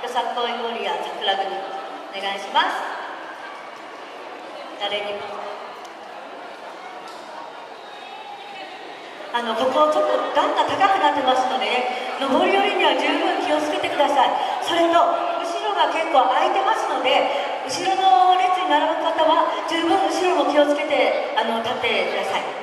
よさこい森や桜組、お願いします。誰にもここちょっと段が高くなってますので、上り下りには十分気をつけてください。それと後ろが結構空いてますので、後ろの列に並ぶ方は十分後ろも気をつけて立ってください。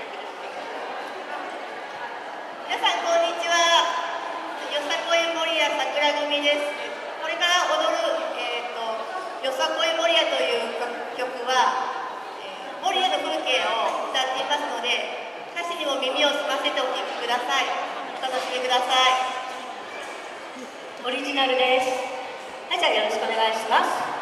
皆さんこんにちは。よさこい森や桜組です。これから踊る、よさこい森やという曲は、森やの風景を歌っていますので、歌詞にも耳を澄ませてお聴きください。お楽しみください。 オリジナルです。はい、じゃあよろしくお願いします。